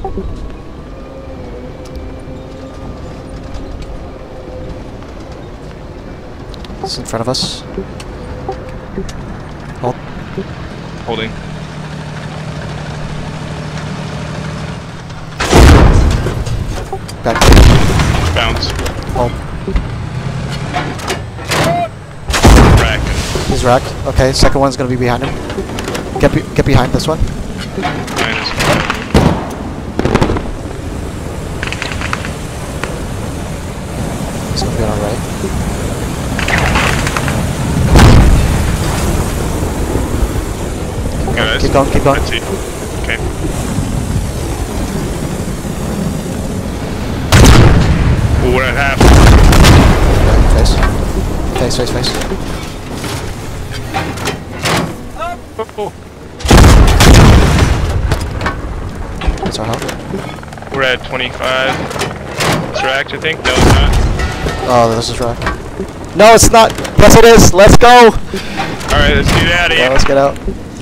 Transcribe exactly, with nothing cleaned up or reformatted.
It's in front of us. Hold. Holding. Back. Bounce. Hold. Rack. He's racked. Okay, second one's gonna be behind him. Get be get behind this one. Minus. He's gonna be on our right. Guys. Keep going, keep going. Let's see. Okay. Ooh, we're at half. Okay, face. Face, face, face. Oh. That's our help. We're at twenty-five. It's racked, I think. No, it's not. Oh, this is rack. No, it's not. Yes, it is. Let's go. Alright, let's get out of Yeah, here. let's get out.